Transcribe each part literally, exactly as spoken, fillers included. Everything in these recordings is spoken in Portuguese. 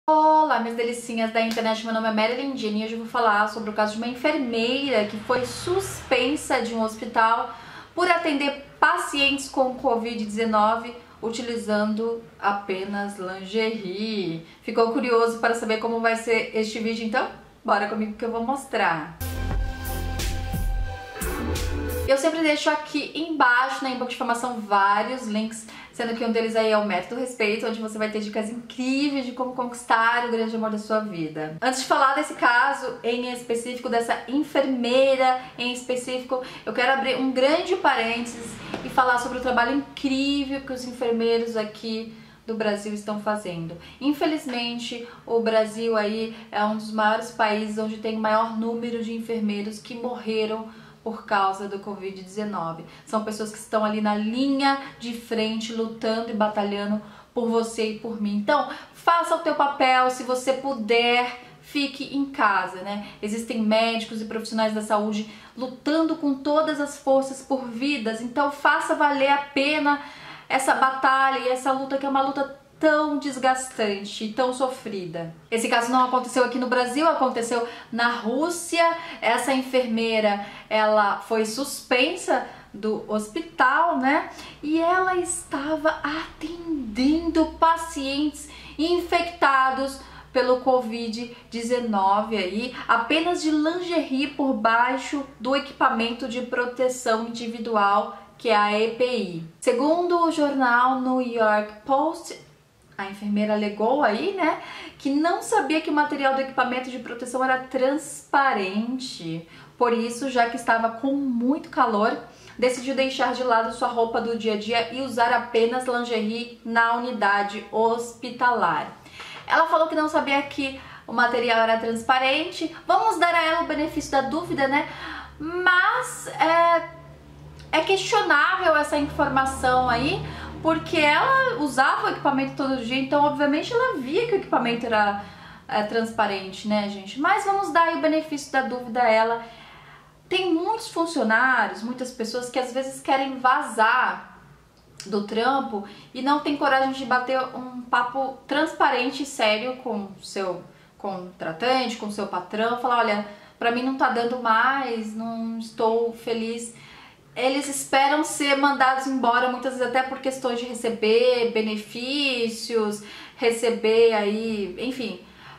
Olá, minhas delicinhas da internet, meu nome é Marilyn Jenny e hoje eu vou falar sobre o caso de uma enfermeira que foi suspensa de um hospital por atender pacientes com covid dezenove utilizando apenas lingerie. Ficou curioso para saber como vai ser este vídeo? Então, bora comigo que eu vou mostrar. Eu sempre deixo aqui embaixo na inbox de informação vários links, sendo que um deles aí é o Método Respeito, onde você vai ter dicas incríveis de como conquistar o grande amor da sua vida. Antes de falar desse caso em específico, dessa enfermeira em específico, eu quero abrir um grande parênteses e falar sobre o trabalho incrível que os enfermeiros aqui do Brasil estão fazendo. Infelizmente, o Brasil aí é um dos maiores países onde tem o maior número de enfermeiros que morreram por causa do covid dezenove. São pessoas que estão ali na linha de frente, lutando e batalhando por você e por mim. Então, faça o teu papel, se você puder, fique em casa, né? Existem médicos e profissionais da saúde lutando com todas as forças por vidas, então faça valer a pena essa batalha e essa luta, que é uma luta tão desgastante e tão sofrida. Esse caso não aconteceu aqui no Brasil, aconteceu na Rússia. Essa enfermeira, ela foi suspensa do hospital, né? E ela estava atendendo pacientes infectados pelo covid dezenove aí, apenas de lingerie por baixo do equipamento de proteção individual, que é a E P I. Segundo o jornal New York Post, a enfermeira alegou aí, né, que não sabia que o material do equipamento de proteção era transparente. Por isso, já que estava com muito calor, decidiu deixar de lado sua roupa do dia a dia e usar apenas lingerie na unidade hospitalar. Ela falou que não sabia que o material era transparente. Vamos dar a ela o benefício da dúvida, né? Mas é, é questionável essa informação aí, porque ela usava o equipamento todo dia, então obviamente ela via que o equipamento era é, transparente, né, gente? Mas vamos dar aí o benefício da dúvida a ela. Tem muitos funcionários, muitas pessoas que às vezes querem vazar do trampo e não tem coragem de bater um papo transparente e sério com o seu contratante, com o seu patrão, falar, olha, pra mim não tá dando mais, não estou feliz. Eles esperam ser mandados embora, muitas vezes até por questões de receber benefícios, receber aí, enfim,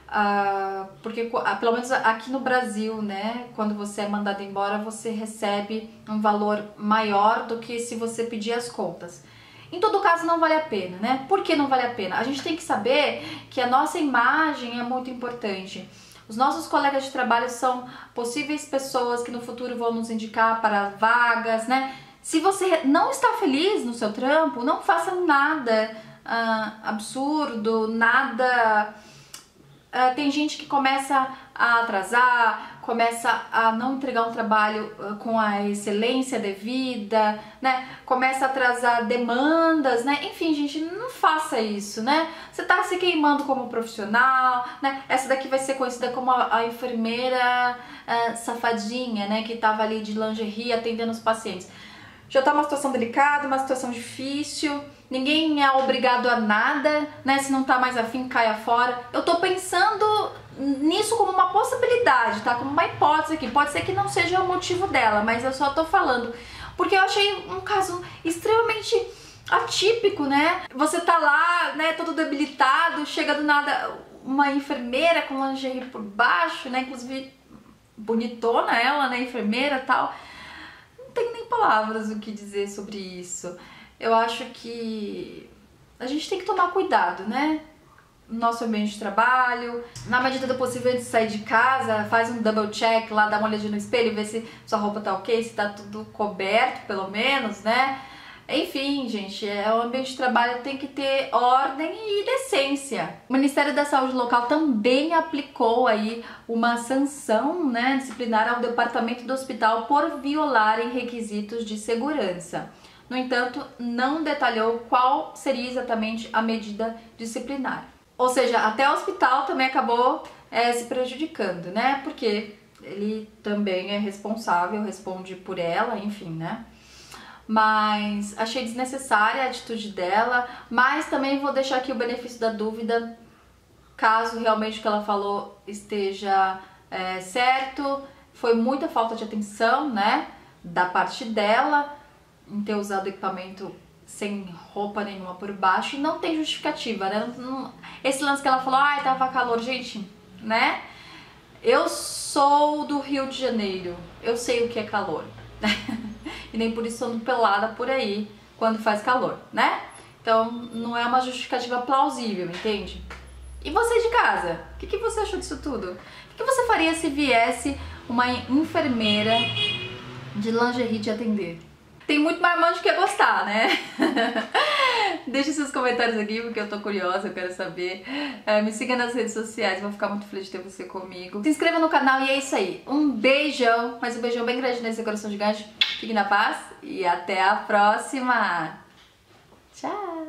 uh, porque uh, pelo menos aqui no Brasil, né, quando você é mandado embora, você recebe um valor maior do que se você pedir as contas. Em todo caso, não vale a pena, né? Por que não vale a pena? A gente tem que saber que a nossa imagem é muito importante. Os nossos colegas de trabalho são possíveis pessoas que no futuro vão nos indicar para vagas, né? Se você não está feliz no seu trampo, não faça nada uh, absurdo, nada... Uh, tem gente que começa a atrasar, começa a não entregar um trabalho uh, com a excelência devida, né? Começa a atrasar demandas, né? Enfim, gente, não faça isso, né? Você tá se queimando como profissional, né? Essa daqui vai ser conhecida como a, a enfermeira uh, safadinha, né? Que tava ali de lingerie atendendo os pacientes. Já tá uma situação delicada, uma situação difícil, ninguém é obrigado a nada, né? Se não tá mais afim, caia fora. Eu tô pensando nisso como uma possibilidade, tá? Como uma hipótese aqui. Pode ser que não seja o motivo dela, mas eu só tô falando. Porque eu achei um caso extremamente atípico, né? Você tá lá, né, todo debilitado, chega do nada uma enfermeira com lingerie por baixo, né? Inclusive bonitona ela, né? Enfermeira e tal. Não tenho nem palavras o que dizer sobre isso. Eu acho que a gente tem que tomar cuidado, né? No nosso ambiente de trabalho, na medida do possível, antes de sair de casa, faz um double check lá, dá uma olhadinha no espelho, vê se sua roupa tá ok, se tá tudo coberto, pelo menos, né? Enfim, gente, é, o ambiente de trabalho tem que ter ordem e decência. O Ministério da Saúde local também aplicou aí uma sanção, né, disciplinar ao departamento do hospital por violarem requisitos de segurança. No entanto, não detalhou qual seria exatamente a medida disciplinar. Ou seja, até o hospital também acabou é, se prejudicando, né? Porque ele também é responsável, responde por ela, enfim, né? Mas achei desnecessária a atitude dela, mas também vou deixar aqui o benefício da dúvida caso realmente o que ela falou esteja é, certo, foi muita falta de atenção, né, da parte dela, em ter usado equipamento sem roupa nenhuma por baixo, e não tem justificativa, né, não, não, esse lance que ela falou, ai, tava calor, gente, né, eu sou do Rio de Janeiro, eu sei o que é calor, e nem por isso ando pelada por aí quando faz calor, né, então não é uma justificativa plausível, entende? E você de casa, o que, que você achou disso tudo? O que, que você faria se viesse uma enfermeira de lingerie te atender? Tem muito marmanjo que ia gostar, né? Deixe seus comentários aqui porque eu tô curiosa, eu quero saber. É, me siga nas redes sociais, vou ficar muito feliz de ter você comigo. Se inscreva no canal e é isso aí. Um beijão, mas um beijão bem grande nesse coração gigante. Fique na paz e até a próxima. Tchau!